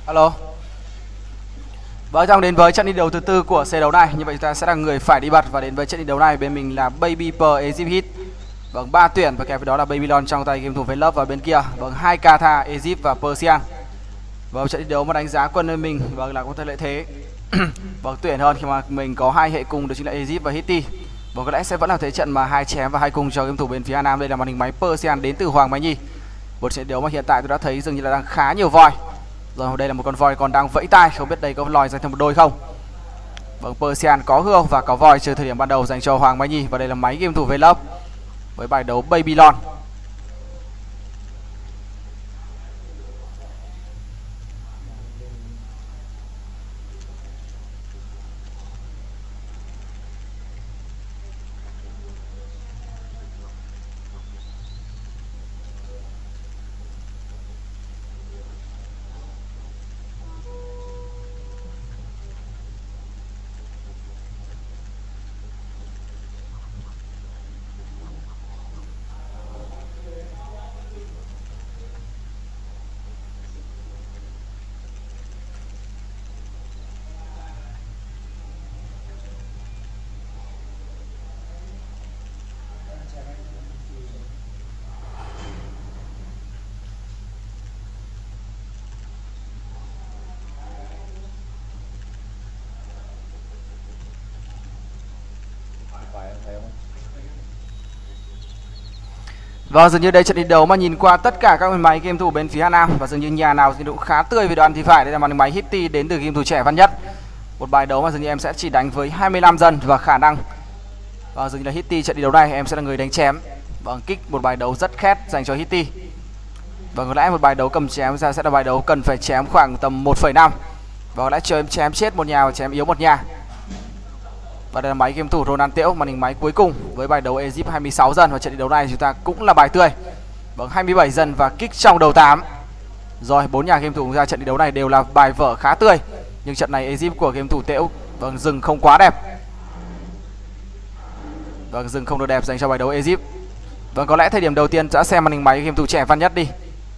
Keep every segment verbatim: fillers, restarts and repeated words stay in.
Alo. Vâng, trong đến với trận đi đấu thứ tư của xe đấu này. Như vậy chúng ta sẽ là người phải đi bật. Và đến với trận đi đấu này bên mình là Baby Per Egypt Hit. Vâng, ba tuyển và kèm với đó là Babylon trong tay game thủ với Love. Và bên kia vâng hai Kata, Egypt và Persian. Vâng, trận đi đấu mà đánh giá quân bên mình vâng là có thể lợi thế vâng tuyển hơn khi mà mình có hai hệ cung, đó chính là Egypt và Hitty. Vâng, có lẽ sẽ vẫn là thế trận mà hai chém và hai cung cho game thủ bên phía Hà Nam. Đây là màn hình máy Persian đến từ Hoàng Mai Nhi. Một trận đấu mà hiện tại tôi đã thấy dường như là đang khá nhiều voi. Rồi đây là một con voi còn đang vẫy tai, không biết đây có lòi dành thêm một đôi không. Vâng, Persian có hươu và có voi trừ thời điểm ban đầu dành cho Hoàng Mai Nhi. Và đây là máy game thủ về lớp với bài đấu Babylon. Vâng, dường như đây trận đi đấu mà nhìn qua tất cả các máy game thủ bên phía Hà Nam và dường như nhà nào thì cũng khá tươi về đoạn thì phải. Đây là màn hình máy Hitty đến từ game thủ trẻ Văn Nhất. Một bài đấu mà dường như em sẽ chỉ đánh với hai mươi lăm dân và khả năng và dường như là Hitty trận đi đấu này em sẽ là người đánh chém. Vâng, kích một bài đấu rất khét dành cho Hitty. Vâng, có lẽ một bài đấu cầm chém ra sẽ là bài đấu cần phải chém khoảng tầm một phẩy năm. Và có lẽ chém chém chết một nhà và chém yếu một nhà. Và đây là máy game thủ Ronald Tiễu, màn hình máy cuối cùng với bài đấu Egypt hai mươi sáu dân. Và trận đi đấu này chúng ta cũng là bài tươi. Vâng, hai mươi bảy dân và kích trong đầu tám. Rồi, bốn nhà game thủ ra trận đi đấu này đều là bài vở khá tươi. Nhưng trận này Egypt của game thủ Tiễu vâng dừng không quá đẹp. Vâng, dừng không được đẹp dành cho bài đấu Egypt. Vâng, có lẽ thời điểm đầu tiên đã xem màn hình máy game thủ trẻ Văn Nhất đi.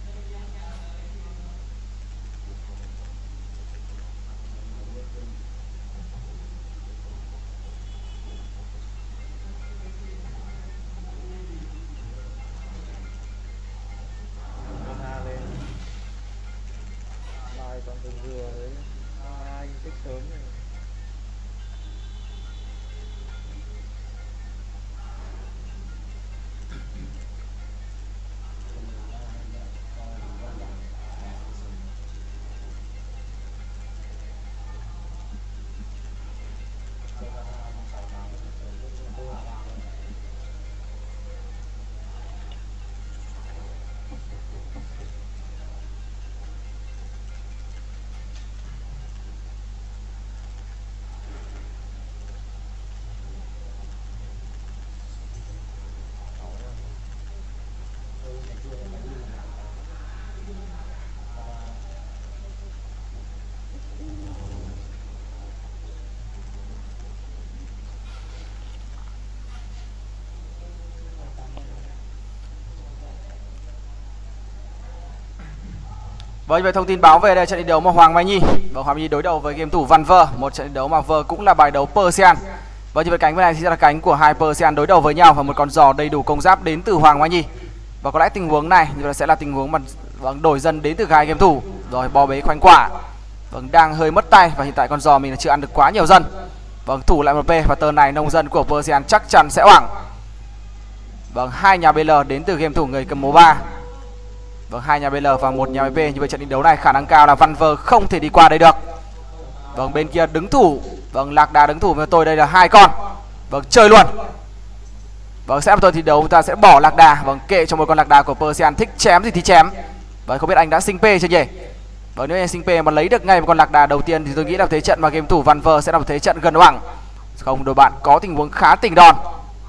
Vâng, về thông tin báo về đây trận đi đấu mà Hoàng Mai Nhi và Hoàng Mai Nhi đối đầu với game thủ Văn Vơ, một trận đi đấu mà Vơ cũng là bài đấu Persian. Vâng, như vậy cánh bên này thì sẽ là cánh của hai Persian đối đầu với nhau và một con giò đầy đủ công giáp đến từ Hoàng Mai Nhi. Và có lẽ tình huống này như là sẽ là tình huống mà vâng đổi dần đến từ hai game thủ. Rồi bò bế khoanh quả. Vâng, đang hơi mất tay và hiện tại con giò mình là chưa ăn được quá nhiều dân. Vâng, thủ lại một P và tờ này nông dân của Persian chắc chắn sẽ oảng. Vâng, hai nhà bê lờ đến từ game thủ người cầm mố ba. Vâng, hai nhà bê lờ và một nhà bê pê. Như vậy trận đi đấu này khả năng cao là Văn Vơ không thể đi qua đây được. Vâng, bên kia đứng thủ. Vâng, Lạc Đà đứng thủ với tôi đây là hai con. Vâng, chơi luôn. Vâng, sẽ tôi thì đấu chúng ta sẽ bỏ Lạc Đà. Vâng, kệ cho một con Lạc Đà của Persian thích chém gì thì chém. Vâng, không biết anh đã sinh P chưa nhỉ? Vâng, nếu anh sinh P mà lấy được ngay một con Lạc Đà đầu tiên thì tôi nghĩ là thế trận mà game thủ Văn Vơ sẽ là một thế trận gần oảng. Không, đội bạn có tình huống khá tỉnh đòn.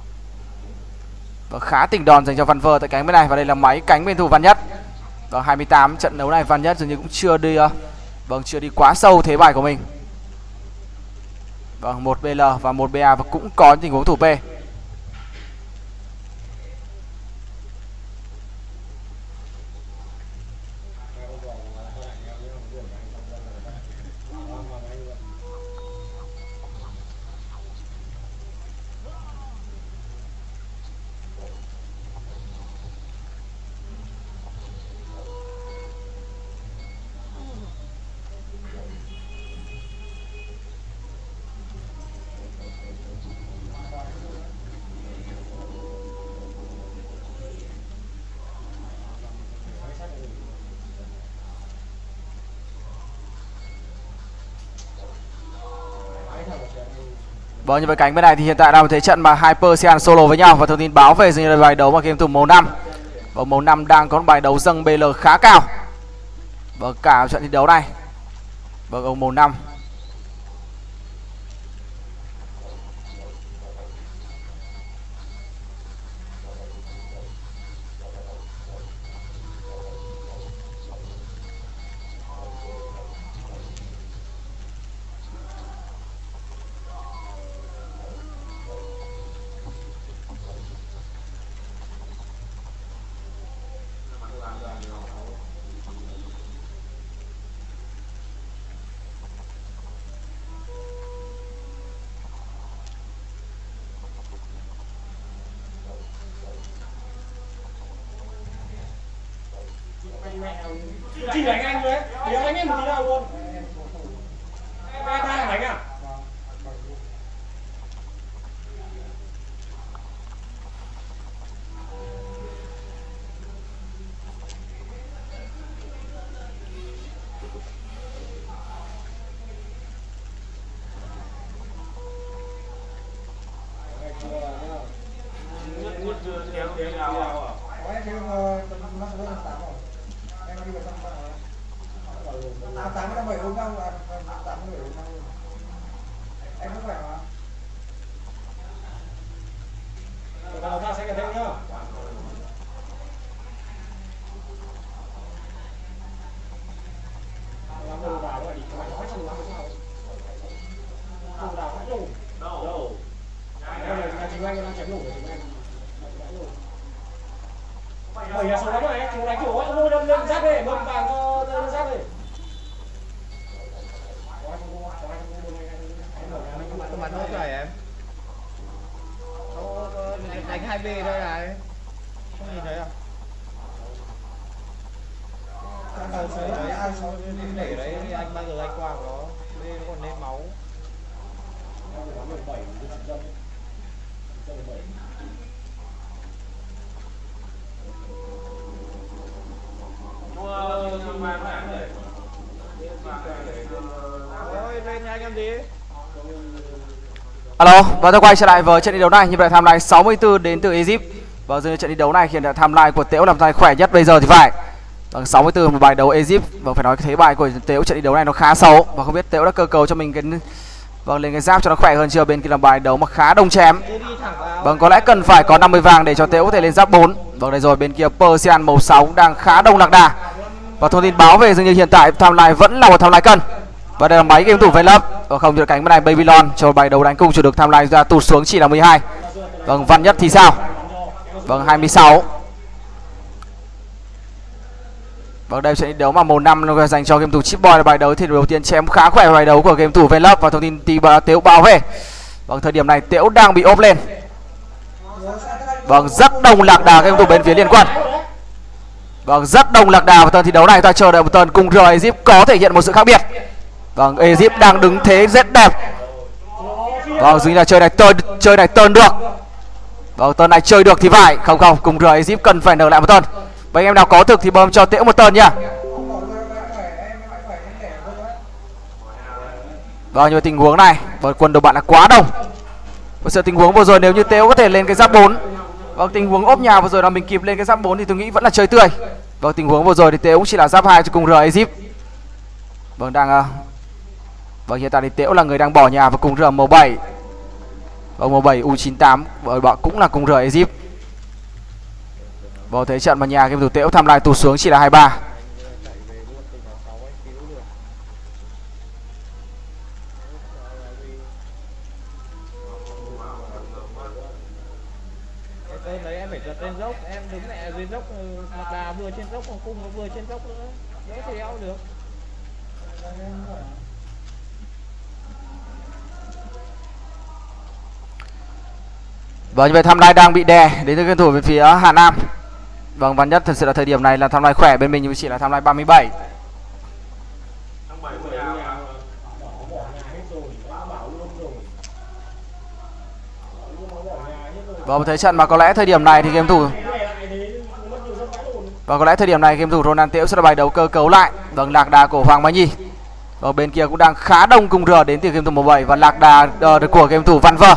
Vâng, khá tỉnh đòn dành cho Văn Vơ tại cánh bên này. Và đây là máy cánh bên thủ Văn Nhất. Vâng, hai mươi tám trận đấu này Văn Nhất dường như cũng chưa đi uh, vâng chưa đi quá sâu thế bài của mình. Vâng, một bê lờ và một bê a và cũng có tình huống thủ P. Vâng, như vậy cánh bên này thì hiện tại là một thế trận mà hai Persian solo với nhau. Và thông tin báo về dường như là bài đấu mà game thủ màu năm. Và màu năm đang có một bài đấu dâng bê lờ khá cao. Vâng, cả trận thi đấu này. Vâng, ông màu năm. Chỉ đánh anh thôi ấy, thì đánh em một tí nào luôn. Ai ta đánh à? tám mươi bảy ôm nhau là tám mươi bảy ôm nhau. Em có khỏe mà. Đầu ta sẽ cần thêm nhá. Làm đồ đào rồi đi, mày nói xong làm sao? Đồ đào phát đồ. Đâu? Đây là chính anh đang chém nổ rồi chính anh. Bảy là số lắm rồi, chúng đánh kiểu ông ơi, lên giáp đi, mâm vàng cho lên giáp đi. Không bắn không trời em. Nó đánh hai bê thôi này. Không nhìn thấy à? Đầu số đấy ai số để đấy anh bao giờ anh qua của nó. Bê nó còn lên máu. Ôi lên nhanh em gì? Alo, và tôi quay trở lại với trận thi đấu này. Như vậy timeline sáu mươi tư đến từ Egypt. Và dường như trận thi đấu này hiện tại timeline của Tễu làm tay khỏe nhất bây giờ thì phải. Vâng, sáu mươi tư một bài đấu Egypt. Vâng, phải nói cái thế bài của Tễu trận thi đấu này nó khá xấu. Và không biết Tễu đã cơ cấu cho mình cái vâng lên cái giáp cho nó khỏe hơn chưa. Bên kia là bài đấu mà khá đông chém. Vâng, có lẽ cần phải có năm mươi vàng để cho Tễu có thể lên giáp bốn. Vâng, đây rồi, bên kia Persian màu sáu đang khá đông lạc đà. Và thông tin báo về dường như hiện tại timeline vẫn là một timeline cân. Và đây là máy game thủ Vây Lấp. Và không, giữa cánh bên này Babylon cho bài đấu đánh cùng chỉ được timeline ra tụt xuống chỉ là mười hai. Vâng, Văn Nhất thì sao? Vâng, hai mươi sáu. Vâng, đây trận đấu mà màu năm dành cho game thủ Chip Boy là bài đấu thì đầu tiên chém khá khỏe bài đấu của game thủ Vây Lấp. Và thông tin tí Tễu báo về. Vâng, thời điểm này Tễu đang bị ốp lên. Vâng, rất đông lạc đà game thủ bên phía liên quân. Vâng, rất đông lạc đà vào tuần thi đấu này. Ta chờ đợi một tuần cùng rời Egypt có thể hiện một sự khác biệt. Vâng, Egypt đang đứng thế rất đẹp. Vâng, dường như là chơi này tơn chơi này tơn được. Vâng, tuần này chơi được thì phải. Không không, cùng rời Egypt cần phải nở lại một tuần. Và anh em nào có thực thì bơm cho Tễu một tuần nhá. Vâng, như tình huống này, vâng, quân đầu bạn là quá đông. Và sự tình huống vừa rồi nếu như Tễu có thể lên cái giáp bốn. Vâng, tình huống ốp nhà vừa rồi là mình kịp lên cái giáp bốn thì tôi nghĩ vẫn là chơi tươi. Vâng, tình huống vừa rồi thì Tễu cũng chỉ là giáp hai cho cùng rời Egypt. Vâng, đang vâng, hiện tại thì Tễu là người đang bỏ nhà và cùng rời màu bảy. Vâng, màu bảy U chín tám và bọn cũng là cùng rời Egypt. Vâng, thế trận mà nhà game thủ Tễu tham lại tụt xuống chỉ là hai mươi ba. Đấy em phải giật lên dốc, em đứng lại lên dốc, lạc đà vừa trên dốc còn cung nó vừa trên dốc nữa, đỡ thì đeo được. Vâng, như vậy timeline đang bị đè đến từ game thủ về phía Hà Nam. Vâng, Văn Nhất thật sự là thời điểm này là timeline khỏe bên mình nhưng chỉ là timeline ba mươi bảy. Vâng, thế trận mà có lẽ thời điểm này thì game thủ và có lẽ thời điểm này game thủ Ronald Tễu sẽ là bài đấu cơ cấu lại. Vâng, lạc đà của Hoàng Mai Nhi. Ở bên kia cũng đang khá đông cung rờ đến từ game thủ một bảy và lạc đà uh, của game thủ Văn Vơ.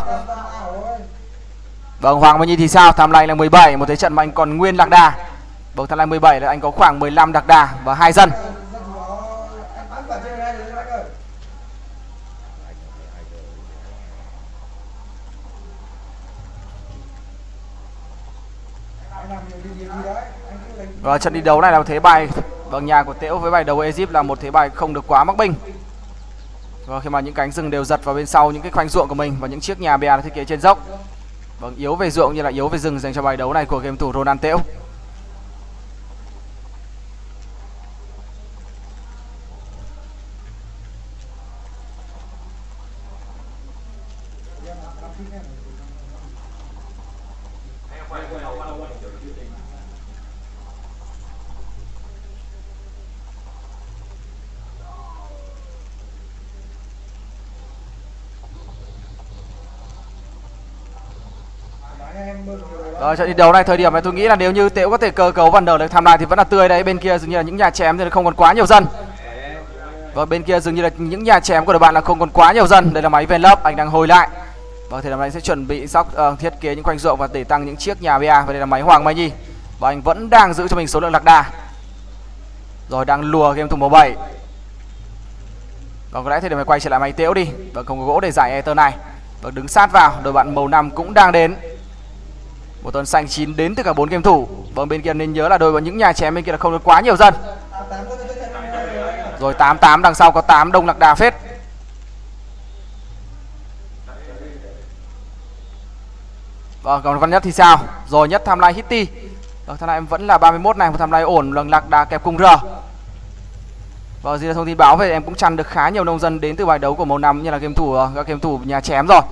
Vâng, Hoàng Mai Nhi thì sao? Tham lai là mười bảy, một thế trận mà anh còn nguyên lạc đà. Vâng, tham lai mười bảy là anh có khoảng mười lăm lạc đà và hai dân. Và trận đi đấu này là thế bài vâng nhà của Tễu với bài đấu Egypt là một thế bài không được quá mắc binh. Và khi mà những cánh rừng đều giật vào bên sau những cái khoanh ruộng của mình và những chiếc nhà bè thiết kế trên dốc. Vâng, yếu về ruộng như là yếu về rừng dành cho bài đấu này của game thủ Ronald Tễu. Rồi, trận thi đấu này thời điểm này tôi nghĩ là nếu như Tễu có thể cơ cấu vần đầu được tham lai thì vẫn là tươi đấy. Bên kia dường như là những nhà chém thì không còn quá nhiều dân. Và bên kia dường như là những nhà chém của đội bạn là không còn quá nhiều dân. Đây là máy ven lớp, anh đang hồi lại. Và thời điểm này sẽ chuẩn bị sóc uh, thiết kế những khoanh ruộng và để tăng những chiếc nhà bia. Và đây là máy Hoàng Mai Nhi. Và anh vẫn đang giữ cho mình số lượng lạc đà. Rồi đang lùa game thủ màu bảy. Và có lẽ thời điểm này quay trở lại máy Tễu đi. Và không có gỗ để giải Ether này. Và đứng sát vào, đội bạn màu năm cũng đang đến. Một tuần xanh chín đến từ cả bốn game thủ. Vâng, bên kia nên nhớ là đội và những nhà chém bên kia là không có quá nhiều dân. Rồi tám tám đằng sau có tám đông lạc đà phết. Vâng, còn Văn Nhất thì sao? Rồi Nhất tham lai Hitty. Vâng, tham lai em vẫn là ba mươi mốt này, một tham lai ổn, lần lạc đà kẹp cung R. Vâng, gì là thông tin báo về em cũng chăn được khá nhiều nông dân đến từ bài đấu của màu năm như là game thủ các game thủ nhà chém rồi.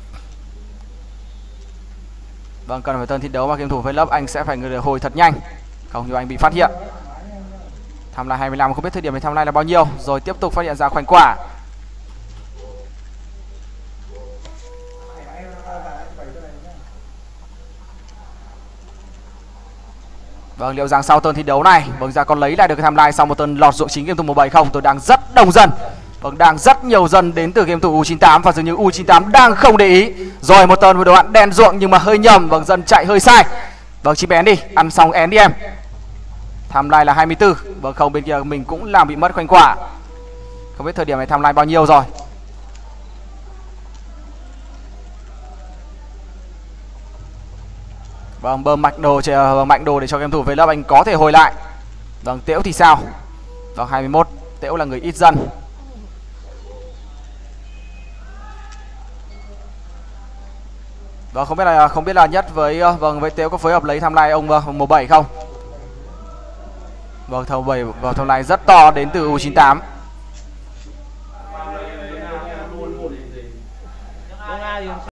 Vâng, cần phải tân thi đấu mà game thủ với lớp anh sẽ phải người hồi thật nhanh. Không thì anh bị phát hiện. Tham lai hai mươi lăm không biết thời điểm này tham lai là bao nhiêu. Rồi tiếp tục phát hiện ra khoảnh quả. Vâng, liệu rằng sau tuần thi đấu này Vâng, ra còn lấy lại được cái tham lai sau một tuần lọt ruộng chính game thủ một bảy không? Tôi đang rất đông dân. Vâng, đang rất nhiều dân đến từ game thủ U chín tám và dường như U chín tám đang không để ý. Rồi một tuần với đoạn đen ruộng nhưng mà hơi nhầm. Vâng, dân chạy hơi sai. Vâng, chip én đi, ăn xong én đi em. Tham lai là hai mươi tư. Vâng, không, bên kia mình cũng làm bị mất khoảnh quả. Không biết thời điểm này tham lai bao nhiêu rồi. Vâng, bơm mạnh đồ mạnh đồ để cho game thủ về lớp anh có thể hồi lại. Vâng, Tễu thì sao? Vâng, hai mươi mốt. Tễu là người ít dân. Vâng, không biết là không biết là Nhất với vâng với Tễu có phối hợp lấy tham lai ông màu bảy không? Vâng, thầu bảy vào tham lai rất to đến từ U chín tám.